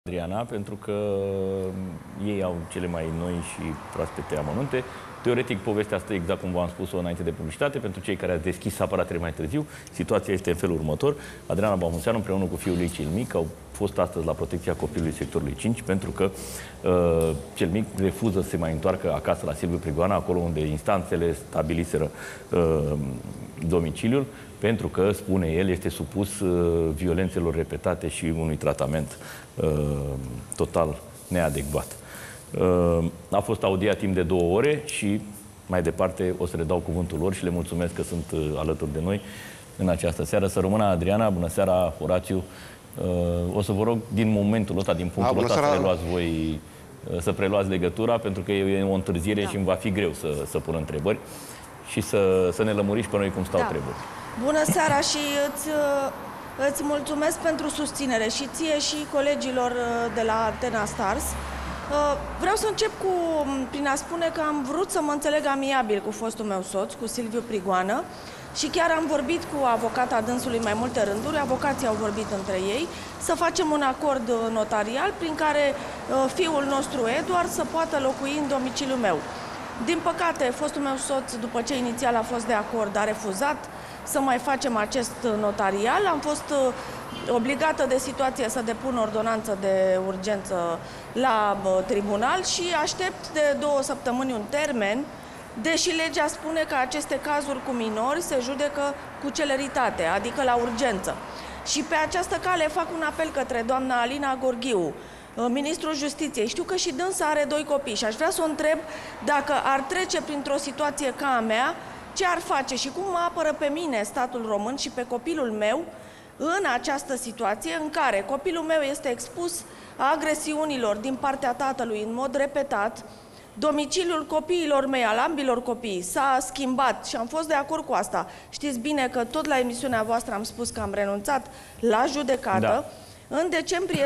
Adriana, pentru că ei au cele mai noi și proaspete amănunte. Teoretic, povestea asta, exact cum v-am spus-o înainte de publicitate, pentru cei care ați deschis aparatele mai târziu, situația este în felul următor. Adriana Bamunțeanu, împreună cu fiul ei cel mic, au fost astăzi la protecția copilului sectorului 5, pentru că cel mic refuză să se mai întoarcă acasă la Silviu Prigoana, acolo unde instanțele stabiliseră domiciliul, pentru că, spune el, este supus violențelor repetate și unui tratament total neadecvat. A fost audiat timp de 2 ore și mai departe o să le dau cuvântul lor și le mulțumesc că sunt alături de noi în această seară. Să rămână Adriana, bună seara, Horațiu. O să vă rog din momentul ăsta, din punctul ăsta, să preluați voi, să preluați legătura, pentru că e o întârziere și îmi va fi greu să pun întrebări și să ne lămuriți pe noi cum stau treburi. Bună seara și îți mulțumesc pentru susținere și ție și colegilor de la Antena Stars. Vreau să încep prin a spune că am vrut să mă înțeleg amiabil cu fostul meu soț, cu Silviu Prigoană, și chiar am vorbit cu avocata dânsului mai multe rânduri, avocații au vorbit între ei, să facem un acord notarial prin care fiul nostru Eduard să poată locui în domiciliul meu. Din păcate, fostul meu soț, după ce inițial a fost de acord, a refuzat să mai facem acest notarial. Am fost obligată de situație să depun ordonanță de urgență la tribunal și aștept de 2 săptămâni un termen, deși legea spune că aceste cazuri cu minori se judecă cu celeritate, adică la urgență. Și pe această cale fac un apel către doamna Alina Gorghiu, ministrul Justiției. Știu că și dânsa are 2 copii și aș vrea să o întreb dacă ar trece printr-o situație ca a mea, ce ar face și cum mă apără pe mine statul român și pe copilul meu în această situație în care copilul meu este expus agresiunilor din partea tatălui în mod repetat, domiciliul copiilor mei, al ambilor copii, s-a schimbat și am fost de acord cu asta. Știți bine că tot la emisiunea voastră am spus că am renunțat la judecată. Da. În decembrie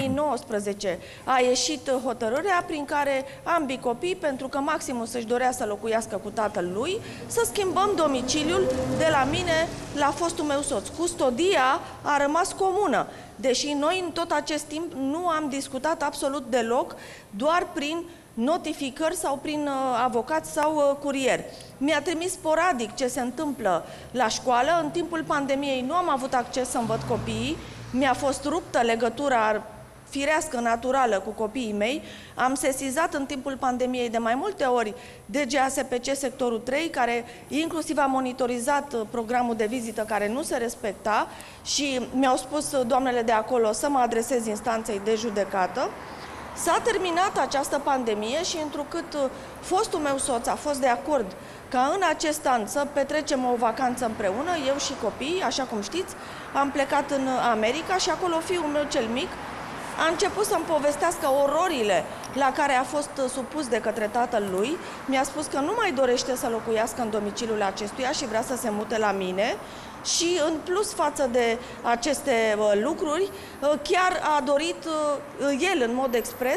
2019 a ieșit hotărârea prin care ambii copii, pentru că Maximus își dorea să locuiască cu tatăl lui, să schimbăm domiciliul de la mine la fostul meu soț. Custodia a rămas comună, deși noi în tot acest timp nu am discutat absolut deloc, doar prin notificări sau prin avocat sau curier. Mi-a trimis sporadic ce se întâmplă la școală. În timpul pandemiei nu am avut acces să-mi văd copiii. Mi-a fost ruptă legătura firească, naturală cu copiii mei. Am sesizat în timpul pandemiei de mai multe ori DGASPC sectorul 3, care inclusiv a monitorizat programul de vizită care nu se respecta și mi-au spus doamnele de acolo să mă adresez instanței de judecată. S-a terminat această pandemie și întrucât fostul meu soț a fost de acord ca în acest an să petrecem o vacanță împreună, eu și copiii, așa cum știți, am plecat în America și acolo fiul meu cel mic a început să-mi povestească ororile la care a fost supus de către tatăl lui. Mi-a spus că nu mai dorește să locuiască în domiciliul acestuia și vrea să se mute la mine. Și în plus față de aceste lucruri, chiar a dorit el în mod expres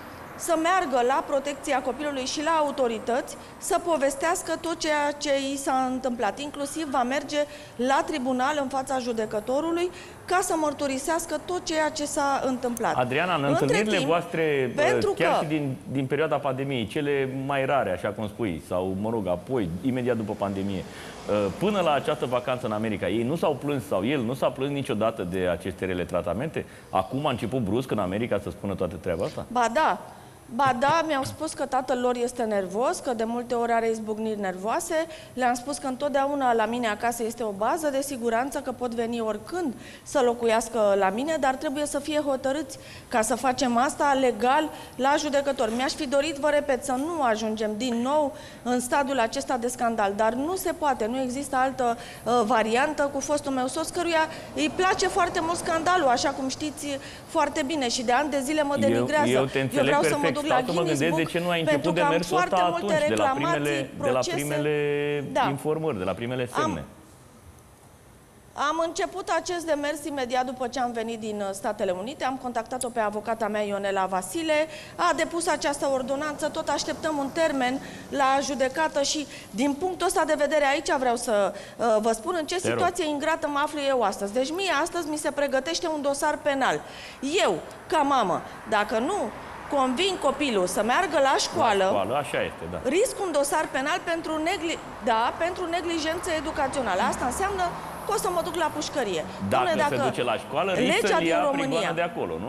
să meargă la protecția copilului și la autorități să povestească tot ceea ce i s-a întâmplat. Inclusiv va merge la tribunal în fața judecătorului ca să mărturisească tot ceea ce s-a întâmplat. Adriana, în întâlnirile voastre, chiar și din perioada pandemiei, cele mai rare, așa cum spui, sau, mă rog, apoi, imediat după pandemie, până la această vacanță în America, ei nu s-au plâns sau el nu s-a plâns niciodată de aceste rele tratamente? Acum a început brusc în America să spună toată treaba asta? Ba da. Ba da, mi-au spus că tatăl lor este nervos, că de multe ori are izbucniri nervoase. Le-am spus că întotdeauna la mine acasă este o bază de siguranță, că pot veni oricând să locuiască la mine, dar trebuie să fie hotărâți ca să facem asta legal la judecător. Mi-aș fi dorit, vă repet, să nu ajungem din nou în stadiul acesta de scandal, dar nu se poate, nu există altă variantă cu fostul meu soț, căruia îi place foarte mult scandalul, așa cum știți foarte bine, și de ani de zile mă denigrează. Eu vreau să mă duc la Guinness Book, de ce nu a început demersul ăsta atunci, de la primele informări, de la primele semne. Am început acest demers imediat după ce am venit din Statele Unite. Am contactat-o pe avocata mea, Ionela Vasile. A depus această ordonanță. Tot așteptăm un termen la judecată și din punctul ăsta de vedere aici vreau să vă spun în ce situație ingrată mă aflu eu astăzi. Deci mie astăzi mi se pregătește un dosar penal. Eu, ca mamă, dacă nu conving copilul să meargă la școală, așa este, da. Risc un dosar penal pentru neglijență educațională. Asta înseamnă că o să mă duc la pușcărie. Dacă se duce la școală, risc să ia prigoană de acolo, nu?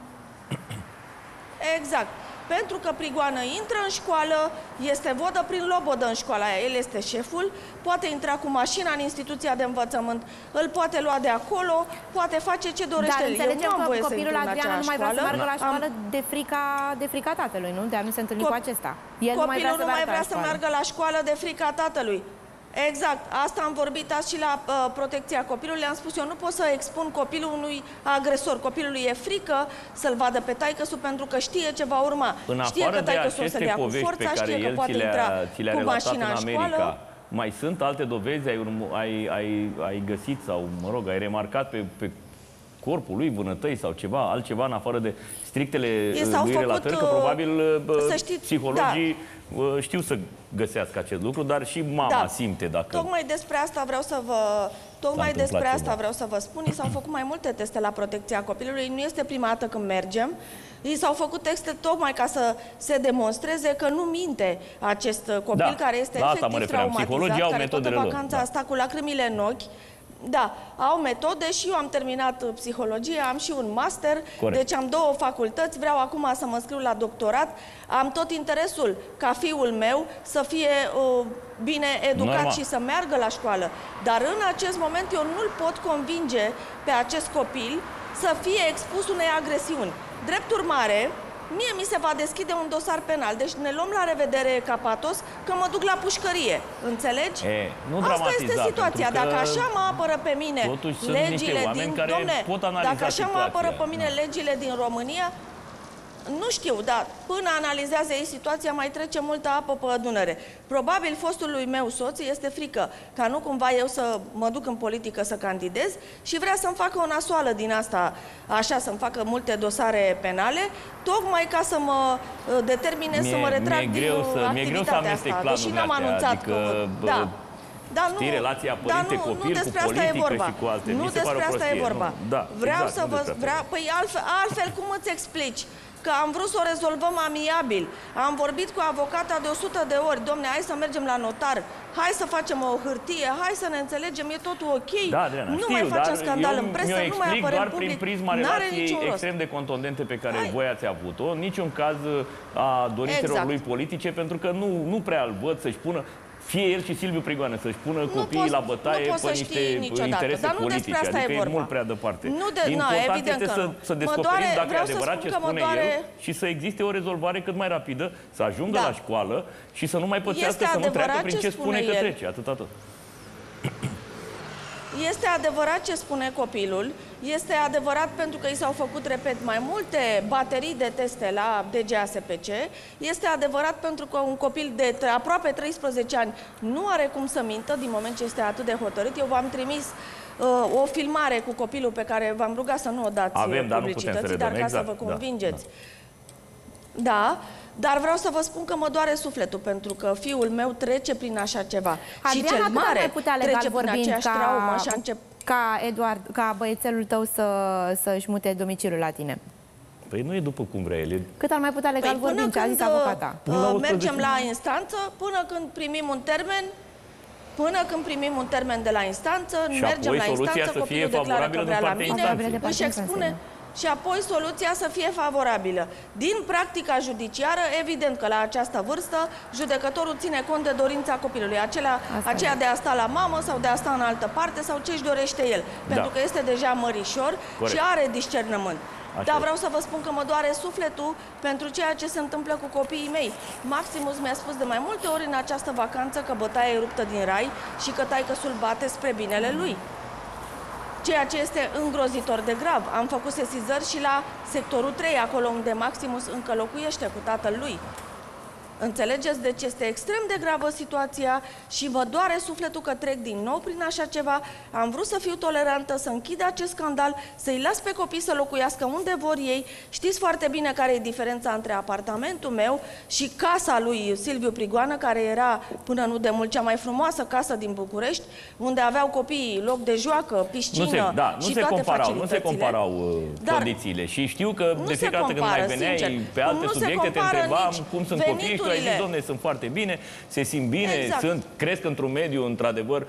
Exact. Pentru că prigoană intră în școală, este vodă prin lobodă în școala aia. El este șeful, poate intra cu mașina în instituția de învățământ, îl poate lua de acolo, poate face ce dorește. Dar înțelegem că copilul Adriana nu mai vrea să meargă la școală de frica tatălui, nu? De-aia nu se întâlni cu acesta. Copilul nu mai vrea să meargă la școală de frica tatălui. Exact. Asta am vorbit azi și la protecția copilului. Le-am spus, eu nu pot să expun copilul unui agresor. Copilului e frică să-l vadă pe taică-su pentru că știe ce va urma. Știe că taică-su o să dea cu forța, știe că poate intra cu mașina în școală. Mai sunt alte dovezi? Ai găsit sau, mă rog, ai remarcat pe corpul lui, vânătăi sau ceva, altceva în afară de strictele lui relatări, că probabil psihologii știu să găsească acest lucru, dar și mama simte dacă... Tocmai despre asta vreau să vă spun. I s-au făcut mai multe teste la protecția copilului. Nu este prima dată când mergem. I s-au făcut teste tocmai ca să se demonstreze că nu minte acest copil care este efectiv traumatizat, care toată vacanța a stat cu lacrimile în ochi. Da, au metode și eu am terminat psihologie, am și un master, deci am 2 facultăți, vreau acum să mă înscriu la doctorat, am tot interesul ca fiul meu să fie bine educat și să meargă la școală. Dar în acest moment eu nu-l pot convinge pe acest copil să fie expus unei agresiuni. Drept urmare, mie mi se va deschide un dosar penal. Deci ne luăm la revedere, Capatos, că mă duc la pușcărie. Înțelegi? Asta este situația. Dacă așa mă apără pe mine legile din... Dacă așa mă apără pe mine legile din România, nu știu, dar până analizează ei situația, mai trece multă apă pe Dunăre. Probabil fostului meu soț este frică ca nu cumva eu să mă duc în politică să candidez și vrea să-mi facă o nasoală din asta, așa, să-mi facă multe dosare penale, tocmai ca să mă determine să mă retrag din activitatea asta. Deși n-am anunțat că... Știi, relația părinte-copil cu politică și cu alte. Nu despre asta e vorba. Vreau să vă... Păi altfel cum îți explici? Că am vrut să o rezolvăm amiabil. Am vorbit cu avocata de 100 de ori. Domne, hai să mergem la notar. Hai să facem o hârtie. Hai să ne înțelegem. E totul ok. Da, Adriana, nu mai facem scandal în presă. Nu mai apărăm doar public. Prin prisma relației extrem de contundente pe care voi ați avut-o. Niciun caz a dorințelor lui politice, pentru că nu prea îl văd să-și pună fie el și Silviu Prigoană să-și pună copiii la bătaie pe niște interese politice. Adică e mult prea departe. Important este să descoperim dacă e adevărat ce spune el și să existe o rezolvare cât mai rapidă, să ajungă la școală și să nu mai pățească, să nu treacă prin ce spune că trece. Atât. Este adevărat ce spune copilul, este adevărat pentru că i s-au făcut, repet, mai multe baterii de teste la DGASPC, este adevărat pentru că un copil de aproape 13 ani nu are cum să mintă din moment ce este atât de hotărât. Eu v-am trimis o filmare cu copilul pe care v-am rugat să nu o dați publicității, dar ca să vă convingeți. Da. Dar vreau să vă spun că mă doare sufletul, pentru că fiul meu trece prin așa ceva. Adriana, și cel mare trece prin aceeași traumă și a început... Ca băiețelul tău să-și mute domiciliul la tine. Păi nu e după cum vrea el. Cât ar mai putea legal vorbind, ce a zis avocata? Mergem la instanță până când primim un termen. Până când primim un termen de la instanță, mergem la instanță, copilul declară că vrea la mine, își expune... Și apoi soluția să fie favorabilă. Din practica judiciară, evident că la această vârstă, judecătorul ține cont de dorința copilului, aceea de a sta la mamă sau de a sta în altă parte sau ce își dorește el. Pentru că este deja mărișor și are discernământ. Dar vreau să vă spun că mă doare sufletul pentru ceea ce se întâmplă cu copiii mei. Maximus mi-a spus de mai multe ori în această vacanță că bătaia e ruptă din rai și că taică-sul bate spre binele lui. Ceea ce este îngrozitor de grav. Am făcut sesizări și la sectorul 3, acolo unde Maximus încă locuiește cu tatăl lui. Înțelegeți? Deci este extrem de gravă situația și vă doare sufletul că trec din nou prin așa ceva. Am vrut să fiu tolerantă, să închid acest scandal, să-i las pe copii să locuiască unde vor ei. Știți foarte bine care e diferența între apartamentul meu și casa lui Silviu Prigoană, care era până nu de mult cea mai frumoasă casă din București, unde aveau copiii loc de joacă, piscină și toate facilitățile. Nu se comparau condițiile și știu că de fiecare dată când mai veneai pe alte subiecte te întrebam cum sunt copiii și tu ai zis, dom'le, sunt foarte bine, se simt bine, cresc într-un mediu, într-adevăr,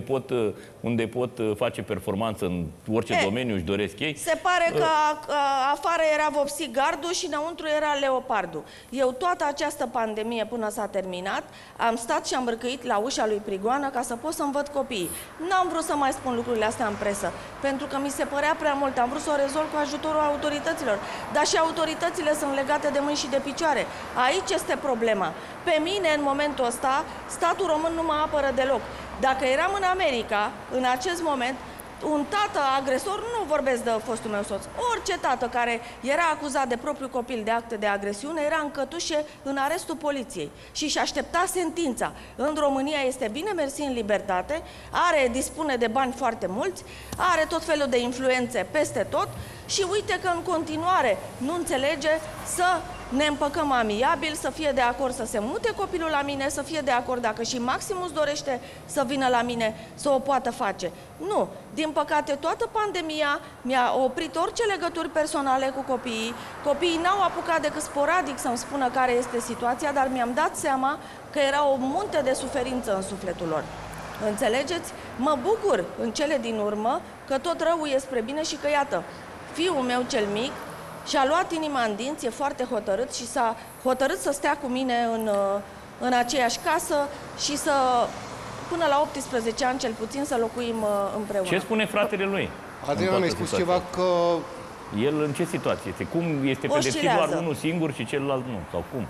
unde pot face performanță în orice domeniu își doresc ei. Se pare că afară era vopsit gardul și înăuntru era leopardul. Eu toată această pandemie până s-a terminat, am stat și am răcăit la ușa lui Prigoană ca să pot să-mi văd copiii. N-am vrut să mai spun lucrurile astea în presă, pentru că mi se părea prea mult. Am vrut să o rezolv cu ajutorul autorităților, dar și autoritățile sunt legate de mâini și de picioare. Aici este problema. Pe mine, în momentul ăsta, statul român nu mă apără deloc. Dacă eram în America, în acest moment, un tată agresor, nu vorbesc de fostul meu soț, orice tată care era acuzat de propriul copil de acte de agresiune era în cătușe în arestul poliției și își aștepta sentința. În România este bine mersi în libertate, dispune de bani foarte mulți, are tot felul de influențe peste tot și uite că în continuare nu înțelege să ne împăcăm amiabil, să fie de acord să se mute copilul la mine, să fie de acord dacă și Maximus dorește să vină la mine, să o poată face. Nu. Din păcate, toată pandemia mi-a oprit orice legături personale cu copiii. Copiii n-au apucat decât sporadic să-mi spună care este situația, dar mi-am dat seama că era o munte de suferință în sufletul lor. Înțelegeți? Mă bucur în cele din urmă că tot răul e spre bine și că, iată, fiul meu cel mic și-a luat inima în dinți, e foarte hotărât și s-a hotărât să stea cu mine în aceeași casă și să, până la 18 ani cel puțin, să locuim împreună. Ce spune fratele lui? Adriana, mi-ai spus ceva că... El în ce situație este? Cum este pedepsit doar unul singur și celălalt nu? Sau cum?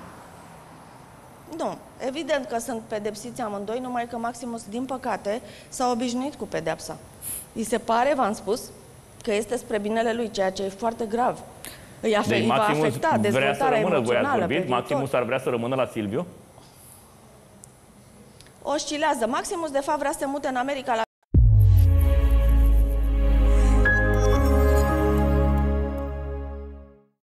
Nu. Evident că sunt pedepsiți amândoi, numai că Maximus, din păcate, s-a obișnuit cu pedepsa. Îi se pare, v-am spus, că este spre binele lui, ceea ce e foarte grav. Îi va afecta dezvoltarea emoțională pe viitor. Maximus ar vrea să rămână la Silviu? Oscilează. Maximus, de fapt, vrea să se mute în America la